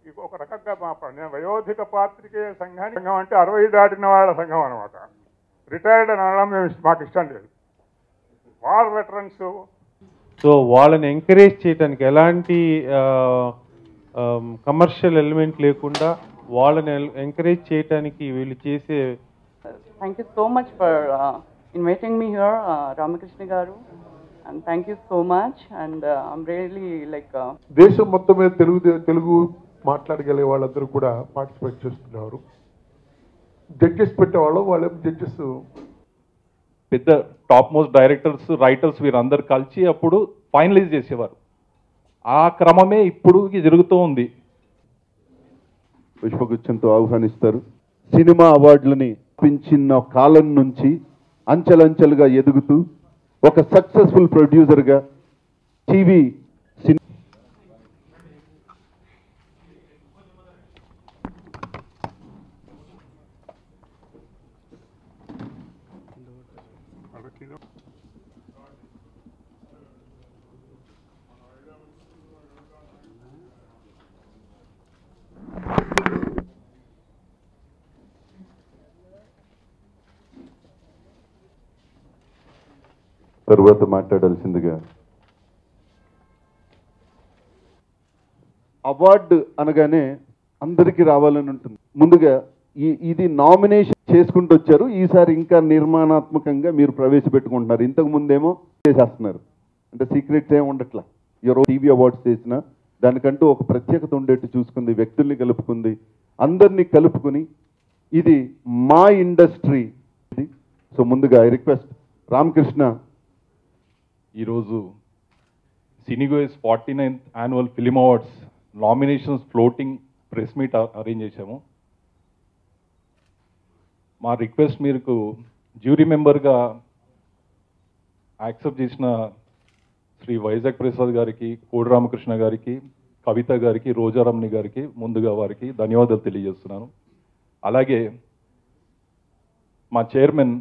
ఒక రకంగా నేను వయోధిక పాత్రికేయ సంఘం అంటే 60 దాటిన వాళ్ళ సంఘం అనమాట. రిటైర్డ్ అని అనడం మాకు ఇష్టం లేదు. War veterans. సో వాళ్ళని ఎంకరేజ్ చేయడానికి ఎలాంటి కమర్షియల్ ఎలిమెంట్ లేకుండా వాళ్ళని ఎంకరేజ్ చేయడానికి వీళ్ళు చేసే. Thank you so much for inviting me here, Ramakrishna Garu, and thank you so much. And I'm really like. దేశం మొత్తం మీద తెలుగు మాట్లాడగలిగే వాళ్ళందరూ కూడా పార్టిసిపేట్ చేస్తున్నారు. జడ్జెస్ పెట్టేవాళ్ళు వాళ్ళ జడ్జెస్ పెద్ద టాప్ మోస్ట్ డైరెక్టర్స్, రైటర్స్ వీరందరూ కలిసి అప్పుడు ఫైనలైజ్ చేసేవారు. ఆ క్రమమే ఇప్పుడు జరుగుతూ ఉంది. పుష్పగుచ్చంతో ఆహ్వానిస్తారు. సినిమా అవార్డులని పెంచిన కాలం నుంచి అంచెలంచెలుగా ఎదుగుతూ ఒక సక్సెస్ఫుల్ ప్రొడ్యూసర్గా టీవీ తరువాత మాట్లాడాల్సిందిగా అవార్డు అనగానే అందరికీ రావాలని ఉంటుంది. ముందుగా ఇది నామినేషన్ చేసుకుంటూ వచ్చారు. ఈసారి ఇంకా నిర్మాణాత్మకంగా మీరు ప్రవేశపెట్టుకుంటున్నారు. ఇంతకు ముందేమో చేసేస్తున్నారు. అంటే సీక్రెట్స్ ఏమి ఉండట్లా. ఎవరో టీవీ అవార్డ్స్ చేసినా దానికంటూ ఒక ప్రత్యేకత ఉండేట్టు చూసుకుంది, వ్యక్తుల్ని కలుపుకుంది, అందరినీ కలుపుకుని ఇది మా ఇండస్ట్రీ. సో ముందుగా ఐ రిక్వెస్ట్ రామకృష్ణ. ఈరోజు Cinegoers 49th annual film awards nominations floating press meet arrange చేశాము. మా రిక్వెస్ట్ మీకు జ్యూరీ మెంబర్గా యాక్సెప్ట్ చేసిన శ్రీ వైజాగ్ ప్రసాద్ గారికి, కోడి రామకృష్ణ గారికి, కవిత గారికి, రోజారమణి గారికి ముందుగా వారికి ధన్యవాదాలు తెలియజేస్తున్నాను. అలాగే మా చైర్మన్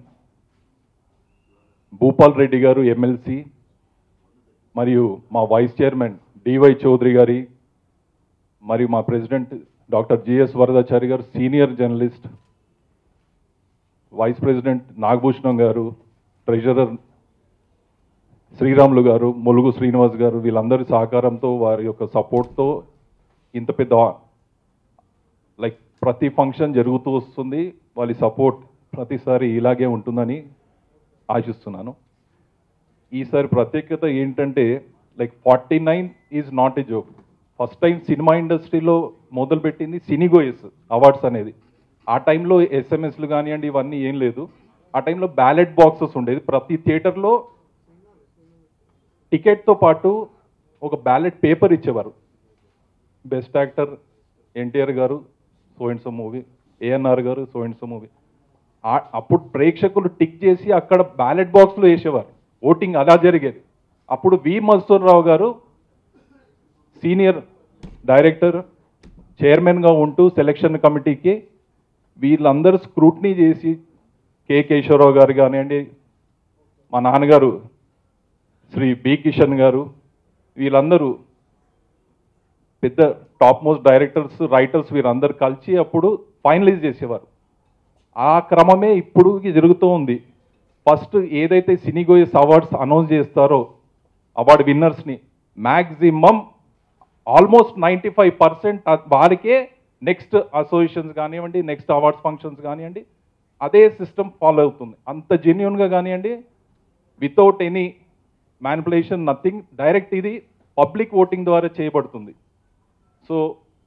భూపాల్ రెడ్డి గారు ఎమ్మెల్సీ, మరియు మా వైస్ చైర్మన్ డివై చౌదరి గారి, మరియు మా president doctor G S Varadachari garu senior journalist, vice president Nagabhushanam garu, treasurer Sriramulu గారు, ములుగు శ్రీనివాస్ గారు, వీళ్ళందరి సహకారంతో వారి యొక్క సపోర్ట్తో ఇంత పెద్ద లైక్ ప్రతి ఫంక్షన్ జరుగుతూ వస్తుంది. వాళ్ళ సపోర్ట్ ప్రతిసారి ఇలాగే ఉంటుందని ఆశిస్తున్నాను. ఈసారి ప్రత్యేకత ఏంటంటే like 49 is not a joke. First time cinema ఇండస్ట్రీలో మొదలుపెట్టింది సినీగోయస్ అవార్డ్స్ అనేది. ఆ టైంలో ఎస్ఎంఎస్లు కానివ్వండి ఇవన్నీ ఏం లేదు. ఆ టైంలో బ్యాలెట్ బాక్సెస్ ఉండేది. ప్రతి థియేటర్లో టికెట్తో పాటు ఒక బ్యాలెట్ పేపర్ ఇచ్చేవారు. Best actor NTR garu so and so movie, ANR garu so and so movie. అప్పుడు ప్రేక్షకులు టిక్ చేసి అక్కడ బ్యాలెట్ బాక్స్లో వేసేవారు. ఓటింగ్ అలా జరిగేది. అప్పుడు వి మధుసూదనరావు గారు సీనియర్ డైరెక్టర్, చైర్మన్గా ఉంటూ సెలక్షన్ కమిటీకి వీళ్ళందరూ స్క్రూట్నీ చేసి, కె కేశవరావు గారు కానివ్వండి, మా నాన్నగారు శ్రీ బి కిషన్ గారు, వీళ్ళందరూ పెద్ద టాప్ మోస్ట్ డైరెక్టర్స్, రైటర్స్ వీరందరూ కలిసి అప్పుడు ఫైనలైజ్ చేసేవారు. ఆ క్రమమే ఇప్పుడు జరుగుతూ ఉంది. ఫస్ట్ ఏదైతే సినీగోయస్ అవార్డ్స్ అనౌన్స్ చేస్తారో అవార్డు విన్నర్స్ని మ్యాక్సిమం ఆల్మోస్ట్ 95% వారికే నెక్స్ట్ అసోసియేషన్స్ కానివ్వండి, నెక్స్ట్ అవార్డ్స్ ఫంక్షన్స్ కానివ్వండి, అదే సిస్టమ్ ఫాలో అవుతుంది. అంత జెన్యున్గా కానివ్వండి, without any manipulation, nothing, direct ఇది పబ్లిక్ ఓటింగ్ ద్వారా చేయబడుతుంది. సో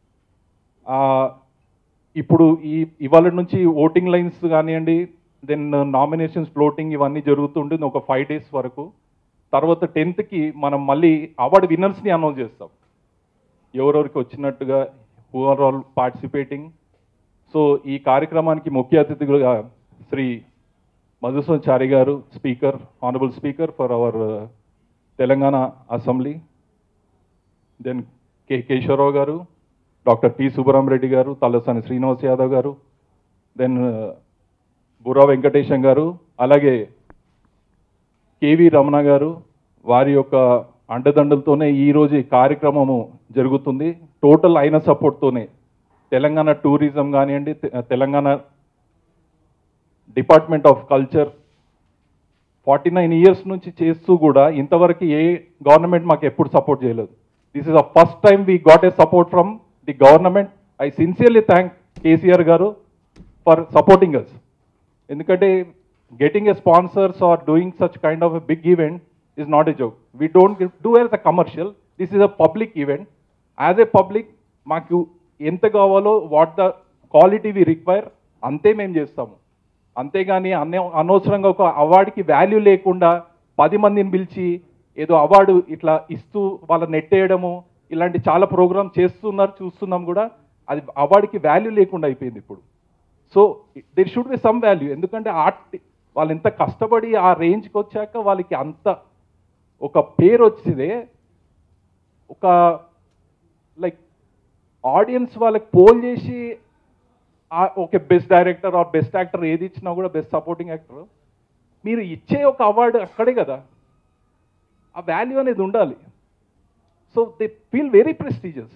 ఇప్పుడు ఇవాళ నుంచి ఓటింగ్ లైన్స్ కానివ్వండి, దెన్ నామినేషన్స్ ఫ్లోటింగ్ ఇవన్నీ జరుగుతుంటుంది ఒక 5 days వరకు. తర్వాత 10th మనం మళ్ళీ అవార్డు విన్నర్స్ని అనౌన్స్ చేస్తాం, ఎవరెవరికి వచ్చినట్టుగా, who are all participating. So ఈ కార్యక్రమానికి ముఖ్య అతిథిగా Shri Madhusudanachari garu, speaker, honourable speaker for our Telangana assembly, then K Keshavarao garu, doctor T Subbarami Reddy గారు, తలసాని శ్రీనివాస్ యాదవ్ గారు, దెన్ బుర్రా వెంకటేశం గారు, అలాగే కేవి రమణ గారు, వారి యొక్క అండదండలతోనే ఈరోజు ఈ కార్యక్రమము జరుగుతుంది. టోటల్ అయిన సపోర్ట్తోనే తెలంగాణ టూరిజం కానివ్వండి, Telangana department of culture 49 years నుంచి చేస్తూ కూడా ఇంతవరకు ఏ గవర్నమెంట్ మాకు ఎప్పుడు సపోర్ట్ చేయలేదు. This is the first time we got a support from the government. I sincerely thank KCR garu for supporting us. ఎందుకంటే getting a sponsors are doing such kind of a big event is not a joke. We don't do as a commercial. This is a public event. As a public, మాకు ఎంత కావాలో what the quality we require అంతే మేము చేస్తాము. అంతేగాని అనవసరంగా ఒక అవార్డుకి value లేకుండా 10 మందిని పిలిచి ఏదో అవార్డు ఇట్లా ఇస్తూ వాళ్ళ నెట్టేయడము ఇలాంటి చాలా ప్రోగ్రామ్ చేస్తున్నారు, చూస్తున్నాం కూడా. అది అవార్డుకి వాల్యూ లేకుండా అయిపోయింది ఇప్పుడు. So there should be some value. ఎందుకంటే వాళ్ళు ఎంత కష్టపడి ఆ రేంజ్కి వచ్చాక వాళ్ళకి అంత ఒక పేరు వచ్చిందే, ఒక లైక్ ఆడియన్స్ వాళ్ళకి పోల్ చేసి okay best director or best actor ఏది ఇచ్చినా కూడా బెస్ట్ సపోర్టింగ్ యాక్టర్ మీరు ఇచ్చే ఒక అవార్డు అక్కడే కదా, ఆ వాల్యూ అనేది ఉండాలి. So they feel very prestigious.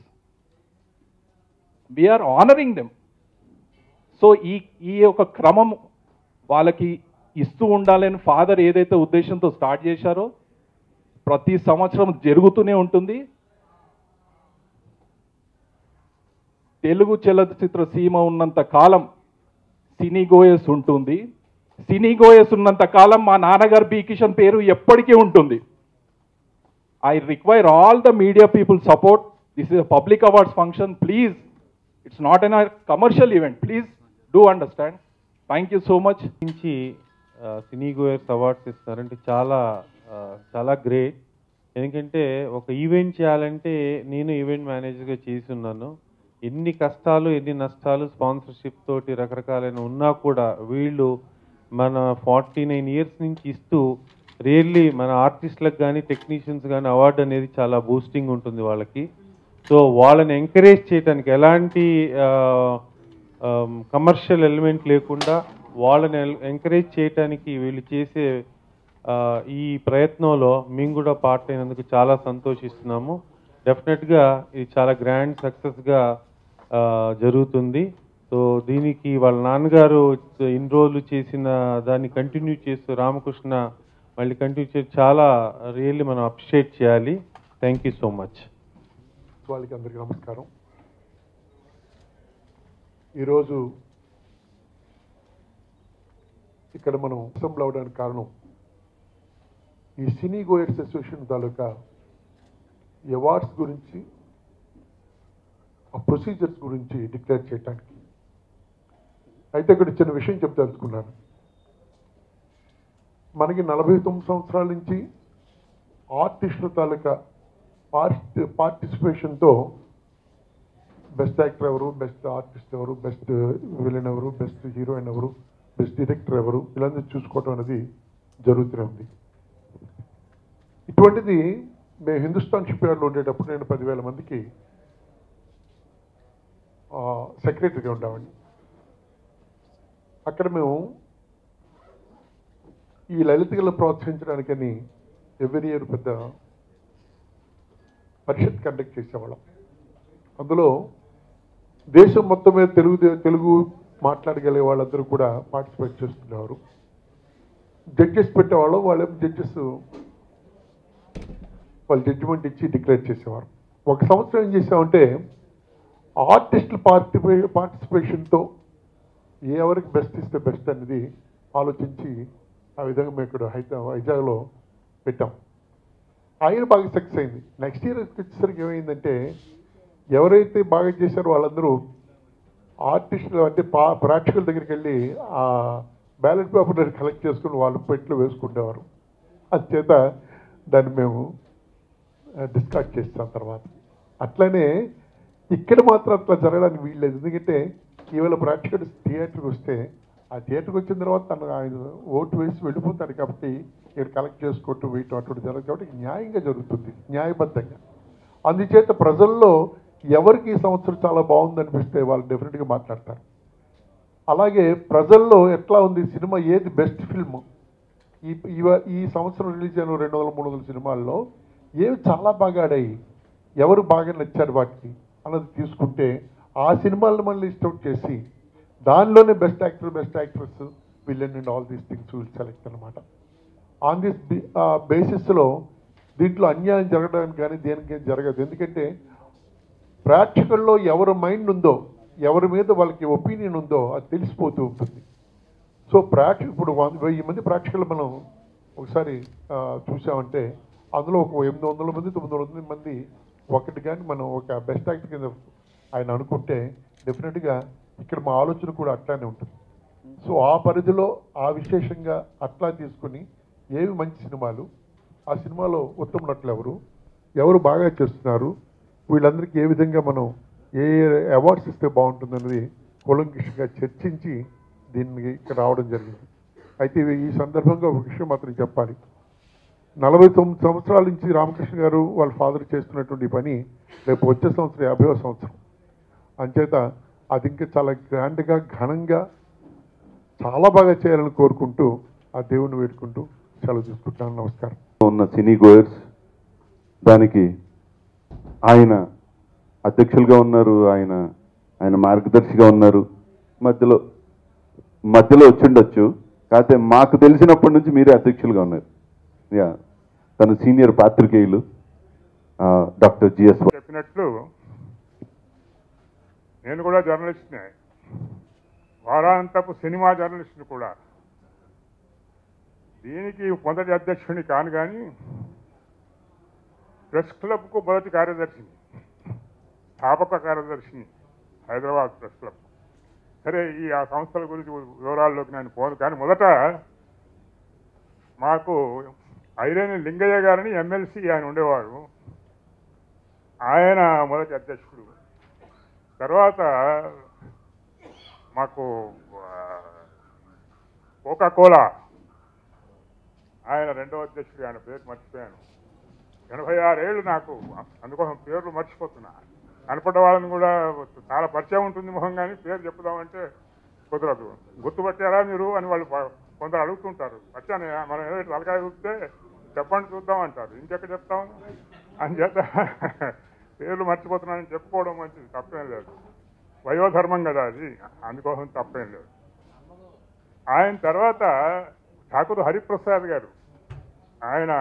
We're honouring them. So ఈ ఒక క్రమం వాళ్ళకి ఇస్తూ ఉండాలని ఫాదర్ ఏదైతే ఉద్దేశంతో స్టార్ట్ చేశారో ప్రతి సంవత్సరం జరుగుతూనే ఉంటుంది. తెలుగు చలనచిత్ర సీమ ఉన్నంత కాలం సినీ గోయస్ ఉంటుంది. సినీ గోయస్ ఉన్నంత కాలం మా నాన్నగారు బి కిషన్ పేరు ఎప్పటికీ ఉంటుంది. I require all the media people support. This is a public awards function. Please, it's not an commercial event. Please do understand. Thank you so much. నుంచి సినీ గోయర్స్ అవార్డ్స్ ఇస్తారంటే చాలా గ్రేట్. ఎందుకంటే ఒక ఈవెంట్ చేయాలంటే నేను ఈవెంట్ మేనేజర్గా చేసి ఉన్నాను. ఎన్ని కష్టాలు ఎన్ని నష్టాలు స్పాన్సర్షిప్ తోటి రకరకాలైన ఉన్నా కూడా వీళ్ళు మన 49 ఇయర్స్ నుంచి ఇస్తూ రియల్లీ మన ఆర్టిస్టులకు కానీ టెక్నీషియన్స్ కానీ అవార్డు అనేది చాలా బూస్టింగ్ ఉంటుంది వాళ్ళకి. సో వాళ్ళని ఎంకరేజ్ చేయడానికి ఎలాంటి కమర్షియల్ ఎలిమెంట్ లేకుండా వాళ్ళని ఎంకరేజ్ చేయడానికి వీళ్ళు చేసే ఈ ప్రయత్నంలో మేము కూడా పార్ట్ అయినందుకు చాలా సంతోషిస్తున్నాము. డెఫినెట్గా ఇది చాలా గ్రాండ్ సక్సెస్గా జరుగుతుంది. సో దీనికి వాళ్ళ నాన్నగారు ఇన్ని రోజులు చేసిన దాన్ని కంటిన్యూ చేస్తూ రామకృష్ణ మళ్ళీ కంటిన్యూ చేసి చాలా రియల్లీ మనం అప్రిషియేట్ చేయాలి. Thank you so much. వాళ్ళకి అందరికీ నమస్కారం. ఈరోజు ఇక్కడ మనం అసెంబ్లీ అవడానికి కారణం ఈ సినీ గోయర్స్ అసోసియేషన్ తాలూకా అవార్డ్స్ గురించి, ఆ ప్రొసీజర్స్ గురించి డిక్లేర్ చేయడానికి. అయితే ఇక్కడ చిన్న విషయం చెప్తానుకున్నాను. మనకి 49 సంవత్సరాల నుంచి ఆర్టిస్టుల తాలూకా పార్టిసిపేషన్తో బెస్ట్ యాక్టర్ ఎవరు, బెస్ట్ ఆర్టిస్ట్ ఎవరు, బెస్ట్ విలన్ ఎవరు, బెస్ట్ హీరోయిన్ ఎవరు, బెస్ట్ డైరెక్టర్ ఎవరు, ఇలాంటి చూసుకోవటం అనేది జరుగుతూనే ఉంది. ఇటువంటిది మేము హిందుస్థాన్ షిప్ యార్డ్లో ఉండేటప్పుడు నేను 10,000 మందికి సెక్రటరీగా ఉండేవాడిని. అక్కడ మేము ఈ లలిత కళను ప్రోత్సహించడానికని ఎవ్రీ ఇయర్ పెద్ద పరిషత్ కండక్ట్ చేసేవాళ్ళం. అందులో దేశం మొత్తం మీద తెలుగు మాట్లాడగలిగే వాళ్ళందరూ కూడా పార్టిసిపేట్ చేస్తున్నారు. జడ్జెస్ పెట్టేవాళ్ళు, వాళ్ళ జడ్జెస్ వాళ్ళు జడ్జిమెంట్ ఇచ్చి డిక్లేర్ చేసేవారు. ఒక సంవత్సరం ఏం చేసామంటే ఆర్టిస్టుల పార్టిసిపేషన్తో ఎవరికి బెస్ట్ ఇస్తే బెస్ట్ అనేది ఆలోచించి ఆ విధంగా మేము ఇక్కడ వైజాగ్లో పెట్టాం. ఆయన బాగా సక్సెస్ అయింది. నెక్స్ట్ ఇయర్ వచ్చేసరికి ఏమైందంటే ఎవరైతే బాగా చేశారో వాళ్ళందరూ ఆర్టిస్టులు అంటే ప్రేక్షకుల దగ్గరికి వెళ్ళి ఆ బ్యాలెట్ పేపర్ కలెక్ట్ చేసుకుని వాళ్ళు పెట్లు వేసుకునేవారు. అందుచేత దాన్ని మేము డిస్కార్డ్ చేస్తాం తర్వాత. అట్లనే ఇక్కడ మాత్రం అట్లా జరగడానికి వీల్లేదు. ఎందుకంటే ఈవేళ ప్రేక్షకుడు థియేటర్కి వస్తే ఆ థియేటర్కి వచ్చిన తర్వాత తను ఆయన ఓటు వేసి వెళ్ళిపోతాడు. కాబట్టి ఇక్కడ కలెక్ట్ చేసుకోవటం వీటి అటువంటి జరగదు. కాబట్టి న్యాయంగా జరుగుతుంది, న్యాయబద్ధంగా. అందుచేత ప్రజల్లో ఎవరికి ఈ సంవత్సరం చాలా బాగుందనిపిస్తే వాళ్ళు డెఫినెట్గా మాట్లాడతారు. అలాగే ప్రజల్లో ఎట్లా ఉంది సినిమా, ఏది బెస్ట్ ఫిల్మ్, ఈ సంవత్సరం రిలీజ్ అయిన 200-300 సినిమాల్లో ఏవి చాలా బాగా ఆడాయి, ఎవరు బాగా నచ్చారు వాటికి అన్నది తీసుకుంటే ఆ సినిమాలను మళ్ళీ లిస్ట్ అవుట్ చేసి దానిలోనే best actor, best actress, villain and all these things will select అనమాట. ఆన్ దిస్ బేసిస్లో దీంట్లో అన్యాయం జరగడానికి కానీ దేనికి జరగదు. ఎందుకంటే ప్రేక్షకుల్లో ఎవరి మైండ్ ఉందో, ఎవరి మీద వాళ్ళకి ఒపీనియన్ ఉందో అది తెలిసిపోతూ ఉంటుంది. సో ఇప్పుడు 1000 మంది ప్రేక్షకులు మనం ఒకసారి చూసామంటే అందులో ఒక 800 మంది 900 మంది ఒకటి కానీ మనం ఒక బెస్ట్ యాక్టర్ కింద ఆయన అనుకుంటే డెఫినెట్గా ఇక్కడ మా ఆలోచన కూడా అట్లానే ఉంటుంది. సో ఆ పరిధిలో ఆ విశేషంగా అట్లా తీసుకుని ఏవి మంచి సినిమాలు, ఆ సినిమాలో ఉత్తమ నటులు ఎవరు బాగా చేస్తున్నారు, వీళ్ళందరికీ ఏ విధంగా మనం ఏ అవార్డ్స్ ఇస్తే బాగుంటుందన్నది కూలంకషంగా చర్చించి దీన్ని ఇక్కడ రావడం జరిగింది. అయితే ఈ సందర్భంగా ఒక విషయం మాత్రం చెప్పాలి. 49 సంవత్సరాల నుంచి రామకృష్ణ గారు వాళ్ళ ఫాదర్ చేస్తున్నటువంటి పని రేపు వచ్చే సంవత్సరం 50వ సంవత్సరం. అంచేత అది ఇంకా చాలా గ్రాండ్గా, ఘనంగా, చాలా బాగా చేయాలని కోరుకుంటూ ఆ దేవుణ్ణి వేడుకుంటూ సెలవు తీసుకుంటాను. నమస్కారం. ఉన్న సినీ గోయర్స్ దానికి ఆయన అధ్యక్షులుగా ఉన్నారు, ఆయన మార్గదర్శిగా ఉన్నారు. మధ్యలో వచ్చిండొచ్చు, కాకపోతే మాకు తెలిసినప్పటి నుంచి మీరే అధ్యక్షులుగా ఉన్నారు. తను సీనియర్ పాత్రికేయులు డాక్టర్ జిఎస్ చెప్పినట్లు నేను కూడా జర్నలిస్ట్నే, వారాంతపు సినిమా జర్నలిస్ట్ని కూడా. దీనికి మొదటి అధ్యక్షుడిని కాను, కానీ ప్రెస్ క్లబ్కు మొదటి కార్యదర్శిని, స్థాపక కార్యదర్శిని హైదరాబాద్ ప్రెస్ క్లబ్. సరే, ఆ సంస్థల గురించి వివరాల్లోకి నేను పోను, కానీ మొదట మాకు ఐరేని లింగయ్య గారిని ఎమ్మెల్సీ ఆయన ఉండేవారు, ఆయన మొదటి అధ్యక్షుడు. తర్వాత మాకు కోకా-కోలా ఆయన రెండవ అధ్యక్షుడు, ఆయన పేరు మర్చిపోయాను. 86 ఏళ్ళు నాకు, అందుకోసం పేర్లు మర్చిపోతున్నా. కనపడ్డ వాళ్ళని కూడా చాలా పరిచయం ఉంటుంది మొహం, కానీ పేరు చెప్పుదామంటే కుదరదు. గుర్తుపట్టారా మీరు అని వాళ్ళు కొందరు అడుగుతుంటారు. వచ్చాను మనం ఏదో తలకాయ చూస్తే చెప్పండి చూద్దాం అంటారు, ఇంకెక్కడ చెప్తాం అని చేత పేర్లు మర్చిపోతున్నానని చెప్పుకోవడం మంచిది, తప్పేం లేదు. వయోధర్మం కదా అది, అందుకోసం తప్పేం లేదు. ఆయన తర్వాత ఠాకూర్ హరిప్రసాద్ గారు, ఆయన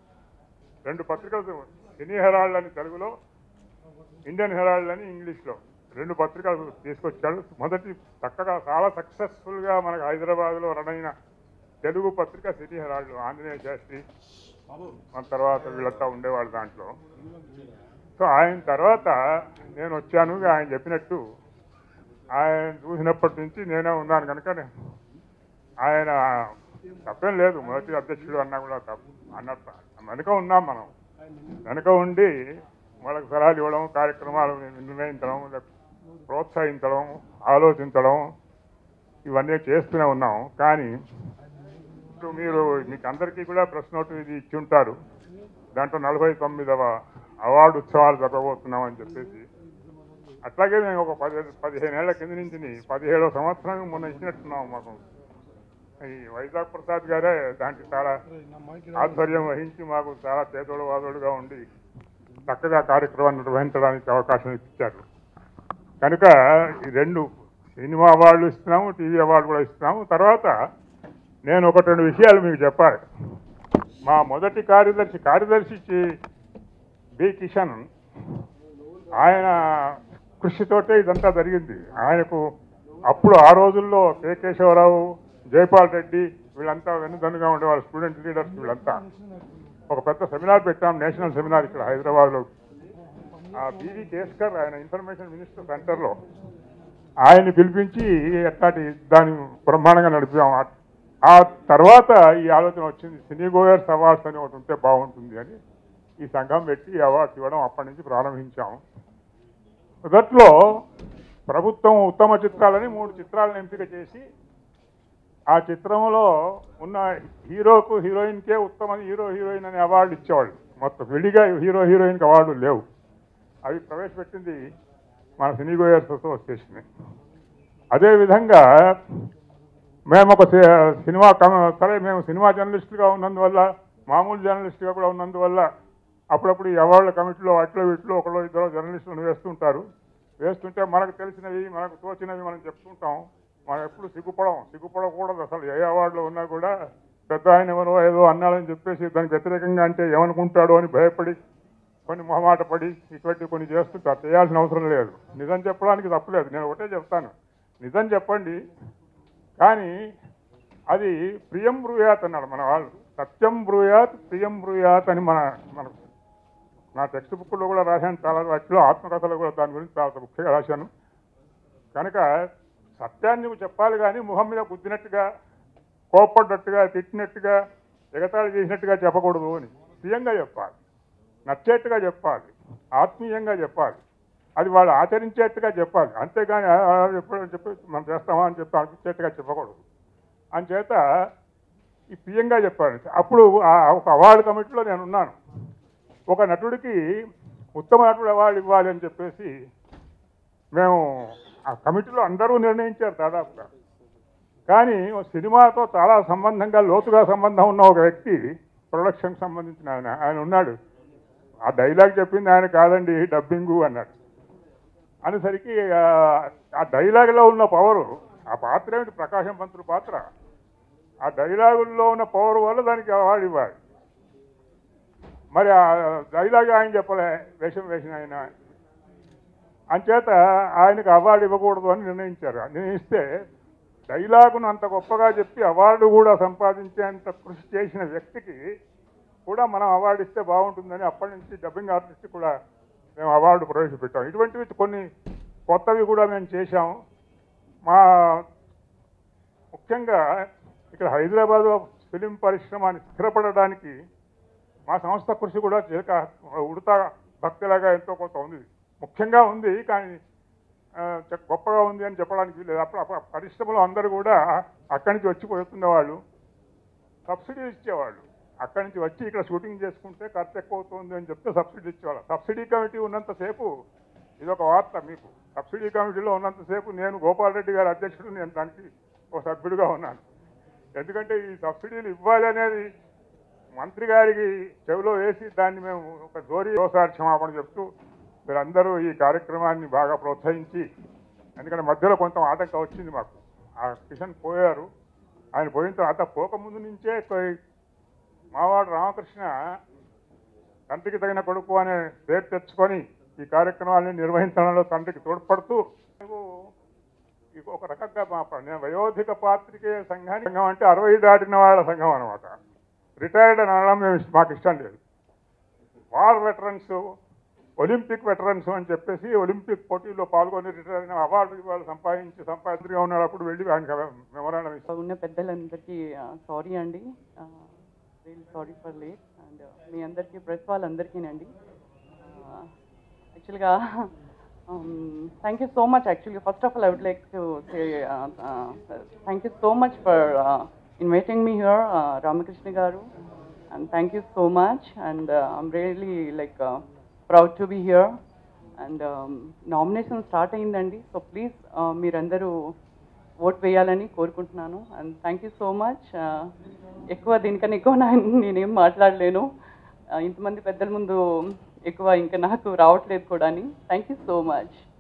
2 పత్రికలు, సినీ హెరాల్డ్ అని తెలుగులో, ఇండియన్ హెరాల్డ్ అని ఇంగ్లీష్లో 2 పత్రికలు తీసుకొచ్చాడు. మొదటి చక్కగా చాలా సక్సెస్ఫుల్గా మనకు హైదరాబాద్లో రన్ అయిన తెలుగు పత్రిక సిటీ హెరాల్డ్. ఆంజనేయ శాస్త్రి మన తర్వాత వీళ్ళంతా ఉండేవాళ్ళు దాంట్లో. సో ఆయన తర్వాత నేను వచ్చాను. ఆయన చెప్పినట్టు ఆయన చూసినప్పటి నుంచి నేనే ఉన్నాను కనుక ఆయన తప్పేం లేదు, మొదటి అధ్యక్షుడు అన్నా కూడా అన్నట్టు వెనుక ఉన్నాం మనం. వెనుక ఉండి వాళ్ళకి సలహాలు ఇవ్వడం, కార్యక్రమాలు నిర్ణయించడం, ప్రోత్సహించడం, ఆలోచించడం, ఇవన్నీ చేస్తూనే ఉన్నాం. కానీ ఇప్పుడు మీకు అందరికీ కూడా ప్రెస్ నోట్ ఇది ఇచ్చి ఉంటారు. దాంట్లో 49వ అవార్డు ఉత్సవాలు జరగబోతున్నామని చెప్పేసి. అట్లాగే మేము ఒక 15 ఏళ్ల కింద నుంచి 17వ సంవత్సరం మొన్న ఇచ్చినట్టున్నాం. మాకు ఈ వైజాగ్ ప్రసాద్ గారే దానికి చాలా ఆధ్వర్యం వహించి మాకు చాలా చేదోడు వాదోడుగా ఉండి చక్కగా కార్యక్రమాన్ని నిర్వహించడానికి అవకాశం ఇచ్చారు. కనుక ఈ 2 సినిమా అవార్డులు ఇస్తున్నాము, టీవీ అవార్డు కూడా ఇస్తున్నాము. తర్వాత నేను 1-2 విషయాలు మీకు చెప్పాలి. మా మొదటి కార్యదర్శి బి కిషన్, ఆయన కృషితోటే ఇదంతా జరిగింది. ఆయనకు అప్పుడు ఆ రోజుల్లో కె కేశవరావు, జైపాల్ రెడ్డి వీళ్ళంతా వెన్నుదన్నుగా ఉండేవాళ్ళు, స్టూడెంట్ లీడర్స్ వీళ్ళంతా. ఒక పెద్ద సెమినార్ పెట్టాం, నేషనల్ సెమినార్ ఇక్కడ హైదరాబాద్లో. బివి కేస్కర్ ఆయన ఇన్ఫర్మేషన్ మినిస్టర్ సెంటర్లో ఆయన్ని పిలిపించి ఎట్లాంటి దాన్ని బ్రహ్మాండంగా నడిపాం. ఆ తర్వాత ఈ ఆలోచన వచ్చింది, సినీ గోయర్స్ అవార్డ్స్ అని ఒకటి ఉంటే బాగుంటుంది అని ఈ సంఘం పెట్టి ఈ అవార్డ్స్ ఇవ్వడం అప్పటి నుంచి ప్రారంభించాము. మొదట్లో ప్రభుత్వం ఉత్తమ చిత్రాలని 3 చిత్రాలను ఎంపిక చేసి ఆ చిత్రంలో ఉన్న హీరోకు హీరోయిన్కే ఉత్తమ హీరో హీరోయిన్ అనే అవార్డు ఇచ్చేవాళ్ళు. మొత్తం విడిగా హీరో హీరోయిన్కి అవార్డులు లేవు. అవి ప్రవేశపెట్టింది మన సినీ గోయర్స్ అసోసియేషన్. అదేవిధంగా మేము ఒక సినిమా సరే మేము సినిమా జర్నలిస్టుగా ఉన్నందువల్ల, మామూలు జర్నలిస్టుగా కూడా ఉన్నందువల్ల అప్పుడప్పుడు ఈ అవార్డుల కమిటీలో వాటిలో వీటిలో ఒకళ్ళు ఇద్దరు జర్నలిస్టులను వేస్తుంటారు. వేస్తుంటే మనకు తెలిసినవి మనకు తోచినవి మనం చెప్తుంటాం. మనం ఎప్పుడు సిగ్గుపడకూడదు. అసలు ఏ అవార్డులో ఉన్నా కూడా పెద్ద ఆయన ఎవరో ఏదో అన్నాడని చెప్పేసి దానికి వ్యతిరేకంగా అంటే ఏమనుకుంటాడో అని భయపడి కొన్ని మొహమాట పడి ఇటువంటి కొన్ని చేస్తుంటారు. చేయాల్సిన అవసరం లేదు. నిజం చెప్పడానికి తప్పలేదు. నేను ఒకటే చెప్తాను, నిజం చెప్పండి, కానీ అది ప్రియం బ్రూయాత్ అన్నాడు మన వాళ్ళు. సత్యం బ్రూయాత్ ప్రియం బ్రూయాత్ అని మనకు నా టెక్స్ట్ బుక్లో కూడా రాశాను. చాలా వాటిలో ఆత్మకథలో కూడా దాని గురించి చాలా ముఖ్యంగా రాశాను. కనుక సత్యాన్ని నువ్వు చెప్పాలి, కానీ ముఖం మీద గుద్దినట్టుగా, కోప్పడ్డట్టుగా, తిట్టినట్టుగా, ఎగతాళి చేసినట్టుగా చెప్పకూడదు అని ప్రియంగా చెప్పాలి, నచ్చేట్టుగా చెప్పాలి, ఆత్మీయంగా చెప్పాలి, అది వాళ్ళు ఆచరించేట్టుగా చెప్పాలి. అంతేగాని ఎప్పుడని చెప్పి మనం చేస్తామా అని చెప్పి అనిపించేట్టుగా చెప్పకూడదు. అంచేత ఈ ప్రియంగా చెప్పాలి. అప్పుడు ఒక అవార్డు కమిటీలో నేను ఉన్నాను. ఒక నటుడికి ఉత్తమ నటుడు అవార్డు ఇవ్వాలి అని చెప్పేసి మేము ఆ కమిటీలో అందరూ నిర్ణయించారు దాదాపుగా. కానీ సినిమాతో చాలా లోతుగా సంబంధం ఉన్న ఒక వ్యక్తి, ప్రొడక్షన్కి సంబంధించిన ఆయన ఉన్నాడు. ఆ డైలాగ్ చెప్పింది ఆయన కాదండి, డబ్బింగు అన్నాడు. అనేసరికి ఆ డైలాగ్లో ఉన్న పవరు, ఆ పాత్ర ఏమిటి, ప్రకాశం పంతులు పాత్ర, ఆ డైలాగుల్లో ఉన్న పవర్ వల్ల దానికి అవార్డు ఇవ్వాలి. మరి ఆ డైలాగ్ ఆయన చెప్పలే, వేషం వేసిన ఆయన. అంచేత ఆయనకు అవార్డు ఇవ్వకూడదు అని నిర్ణయిస్తే డైలాగును అంత గొప్పగా చెప్పి అవార్డు కూడా సంపాదించేంత కృషి చేసిన వ్యక్తికి కూడా మనం అవార్డు ఇస్తే బాగుంటుందని అప్పటి నుంచి డబ్బింగ్ ఆర్టిస్ట్ కూడా మేము అవార్డు ప్రవేశపెట్టాం. ఇటువంటివి కొన్ని కొత్తవి కూడా మేము చేశాము. ముఖ్యంగా ఇక్కడ హైదరాబాద్ ఫిలిం పరిశ్రమని స్థిరపడడానికి మా సంస్థ కృషి కూడా ఉడతా భక్తిలాగా ఎంతో కొంత ఉంది. ముఖ్యంగా ఉంది, కానీ గొప్పగా ఉంది అని చెప్పడానికి లేదు. అప్పుడు పరిశ్రమలో అందరూ కూడా అక్కడి నుంచి వచ్చిపోతుండేవాళ్ళు, సబ్సిడీ ఇచ్చేవాళ్ళు. అక్కడి నుంచి వచ్చి ఇక్కడ షూటింగ్ చేసుకుంటే ఖర్చు ఎక్కువ అవుతుంది అని చెప్తే సబ్సిడీ ఇచ్చేవాళ్ళు. సబ్సిడీ కమిటీ ఉన్నంతసేపు, ఇదొక వార్త మీకు, సబ్సిడీ కమిటీలో ఉన్నంతసేపు నేను గోపాల్ రెడ్డి గారి అధ్యక్షుడు, నేను దానికి ఒక సభ్యుడిగా ఉన్నాను. ఎందుకంటే ఈ సబ్సిడీలు ఇవ్వాలి అనేది మంత్రి గారికి చెవిలో వేసి దాన్ని మేము ఒక జోసారి క్షమాపణ చెప్తూ మీరందరూ ఈ కార్యక్రమాన్ని బాగా ప్రోత్సహించి, ఎందుకంటే మధ్యలో కొంత ఆటంకం వచ్చింది మాకు. ఆ కిషన్ పోయారు, ఆయన పోయిన తర్వాత పోకముందు నుంచే మావాడు రామకృష్ణ తండ్రికి తగిన కొడుకు అనే పేరు తెచ్చుకొని ఈ కార్యక్రమాన్ని నిర్వహించడంలో తండ్రికి తోడ్పడుతూ ఒక రకంగా వయోధిక పాత్రికేయ సంఘం అంటే 60 దాటిన వాళ్ళ సంఘం అనమాట. రిటైర్డ్ అని అనడం మాకు ఇష్టం లేదు. వార్ వెటరన్స్, ఒలింపిక్ వెటరన్స్ అని చెప్పేసి ఒలింపిక్ పోటీల్లో పాల్గొని రిటైర్ అయిన అవార్డు వాళ్ళు సంపాదించగా ఉన్నప్పుడు వెళ్ళి ఆయనకి మెమోరాండం ఇస్తాం. ఉన్న పెద్దలందరికీ సారీ అండి, real sorry for late. And మీ అందరికీ, ప్రెస్ వాళ్ళందరికీనండి యాక్చువల్గా thank you so much. Actually, first of all, I would like to say thank you so much for inviting me here, Ramakrishna Garu, and thank you so much. And I'm really proud to be here. And nomination start ayindandi, so please meerandaru vote veyalani korukuntunnanu. And thank you so much. ఎక్కువ దీనికన్నా ఎక్కువ నేనేం మాట్లాడలేను, ఇంతమంది పెద్దల ముందు ఎక్కువ ఇంకా నాకు రావట్లేదు కూడా. Thank you so much.